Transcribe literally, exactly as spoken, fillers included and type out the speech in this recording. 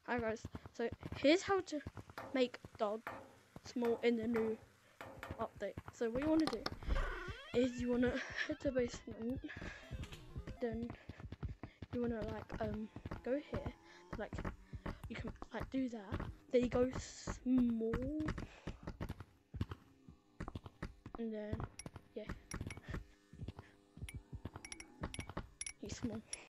Hi guys, so here's how to make dog small in the new update. So what you want to do is you want to hit the basement, then you want to like um go here, like you can like do that, then you go small, and then yeah, he's small.